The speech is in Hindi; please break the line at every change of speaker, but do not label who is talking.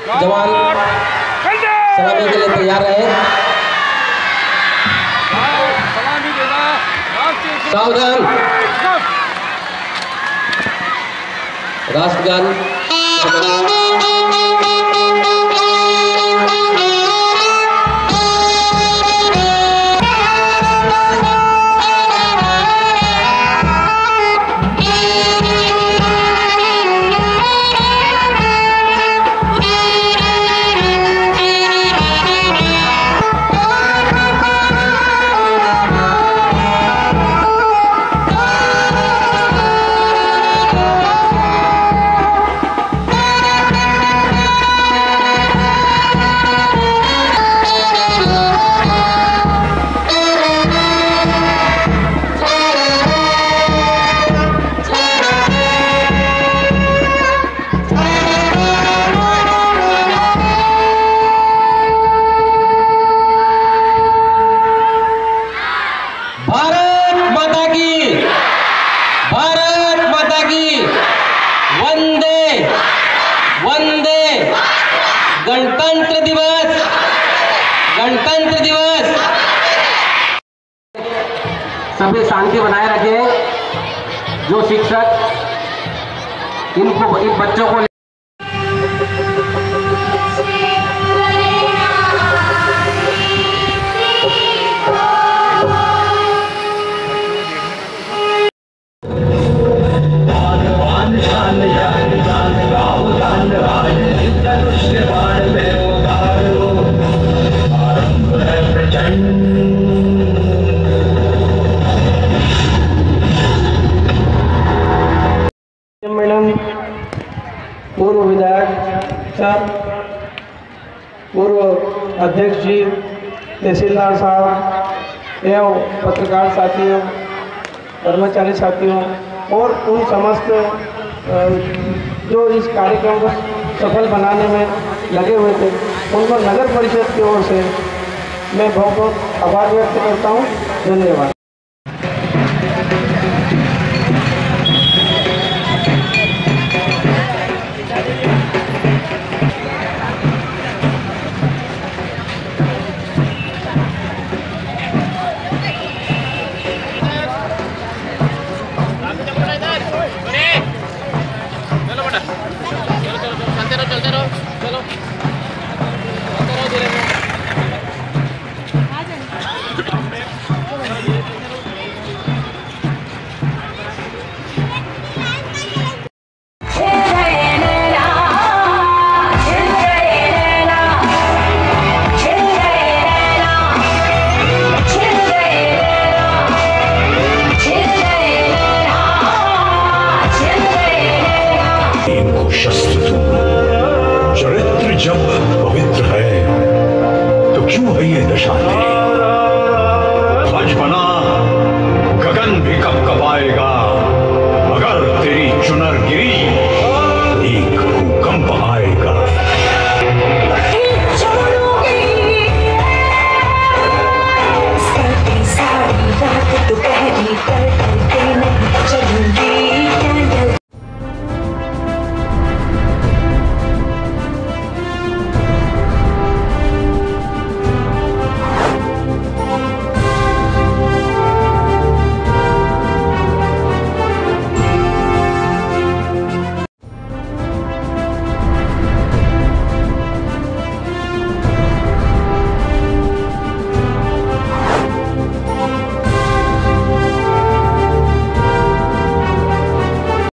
जवान सलामी के लिए तैयार रहे। सावधान। राष्ट्रगान गणतंत्र दिवस, गणतंत्र दिवस। सभी शांति बनाए रखें। जो शिक्षक इन बच्चों को
मैडम, पूर्व विधायक सर, पूर्व अध्यक्ष जी, तहसीलदार साहब एवं पत्रकार साथियों, कर्मचारी साथियों और उन समस्त जो इस कार्यक्रम को सफल बनाने में लगे हुए थे, उनको नगर परिषद की ओर से मैं बहुत बहुत आभार व्यक्त करता हूँ। धन्यवाद।
चरित्र जब पवित्र है तो क्यों है ये दशा?